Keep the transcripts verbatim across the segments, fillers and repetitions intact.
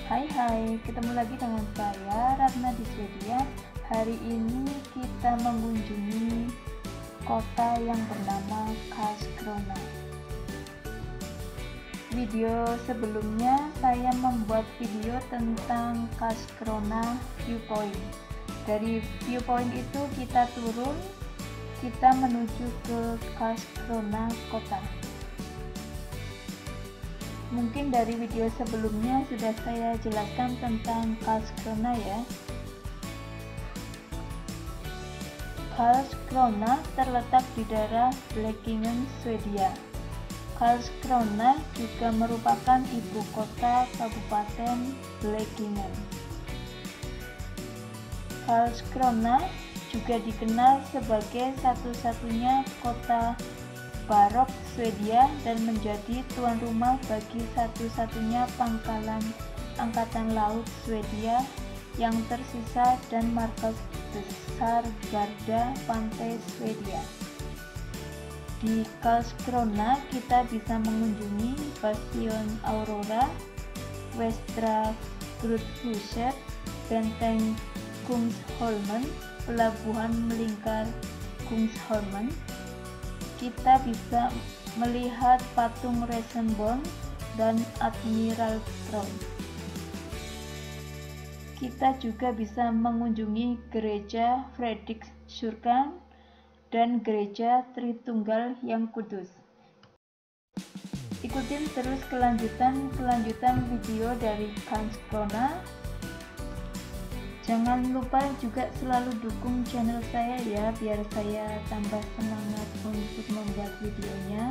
Hai hai, ketemu lagi dengan saya Ratna di Swedia. Hari ini kita mengunjungi kota yang bernama Karlskrona. Video sebelumnya saya membuat video tentang Karlskrona viewpoint. Dari viewpoint itu kita turun, kita menuju ke Karlskrona kota. Mungkin dari video sebelumnya sudah saya jelaskan tentang Karlskrona ya. Karlskrona terletak di daerah Blekinge, Swedia. Karlskrona juga merupakan ibu kota Kabupaten Blekinge. Karlskrona juga dikenal sebagai satu-satunya kota baroque Swedia dan menjadi tuan rumah bagi satu-satunya pangkalan angkatan laut Swedia yang tersisa dan markas besar garda pantai Swedia. Di Karlskrona kita bisa mengunjungi Bastion Aurora, Västra Trossö, benteng Kungsholmen, pelabuhan melingkar Kungsholmen. Kita bisa melihat patung Rosenborn dan Admiral Throne. Kita juga bisa mengunjungi gereja Fredrikskyrkan dan gereja Tritunggal yang kudus. Ikutin terus kelanjutan-kelanjutan video dari Karlskrona. Jangan lupa juga selalu dukung channel saya ya, biar saya tambah semangat untuk membuat videonya.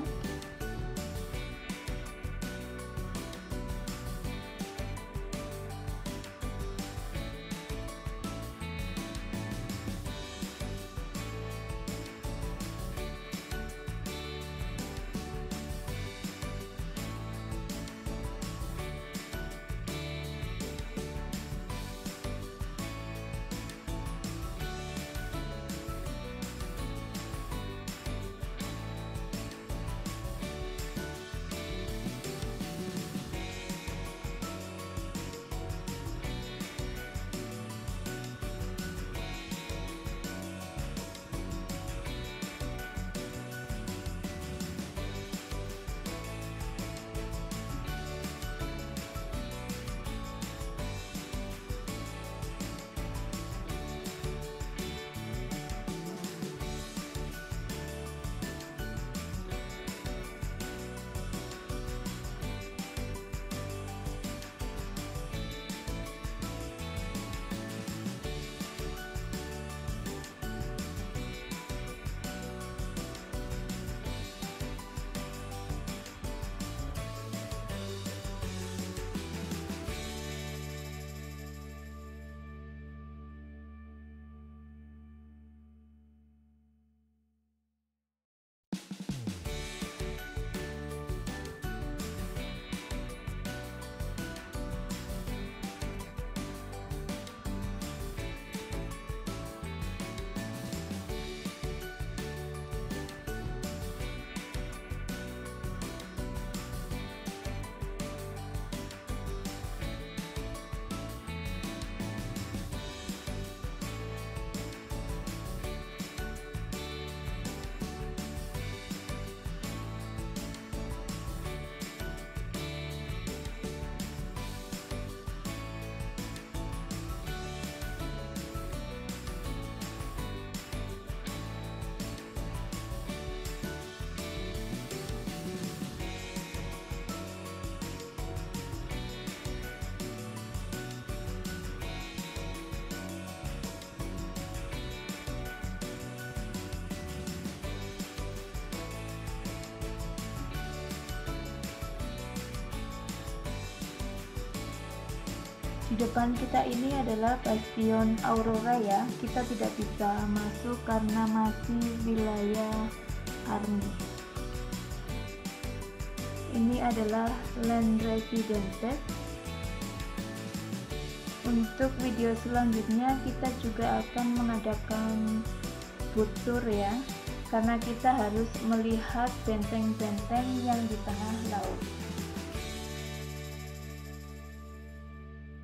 Di depan kita ini adalah Bastion Aurora ya. Kita tidak bisa masuk karena masih wilayah army. Ini adalah land residence. Untuk video selanjutnya kita juga akan mengadakan boat tour ya, karena kita harus melihat benteng-benteng yang di tengah laut.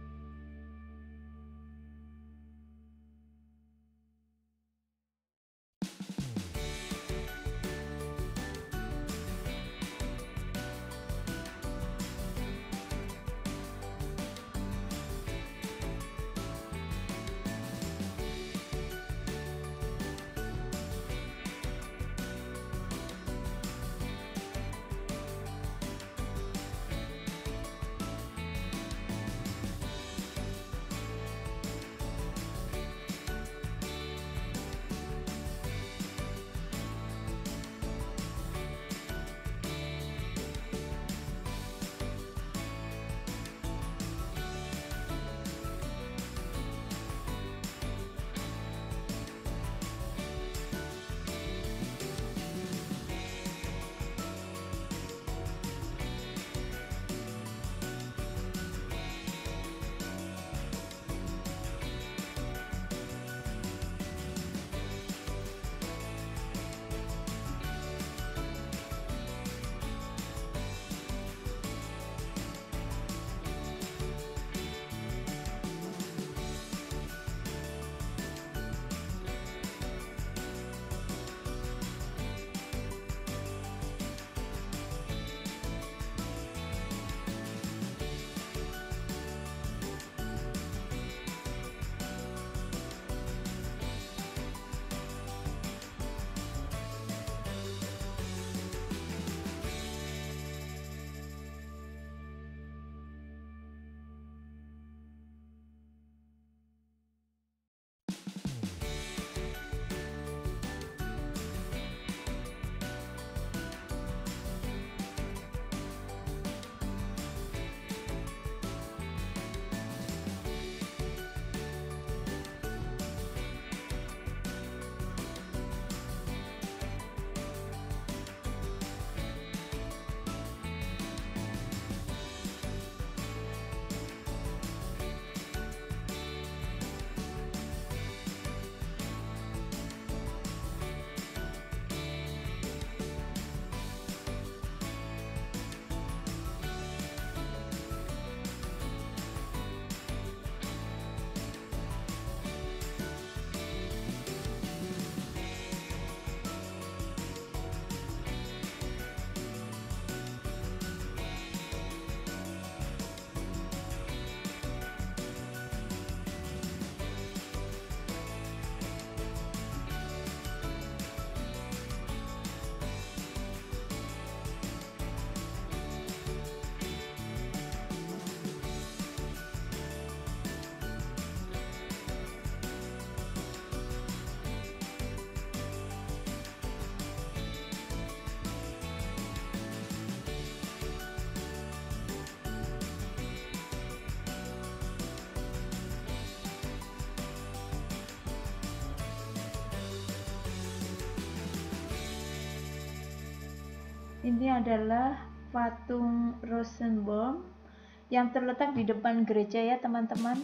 Ini adalah patung Rosenbaum yang terletak di depan gereja ya teman-teman.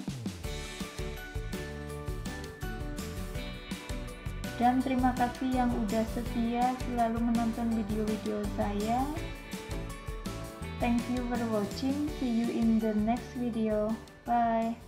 Dan terima kasih yang udah setia selalu menonton video-video saya. Thank you for watching. See you in the next video. Bye.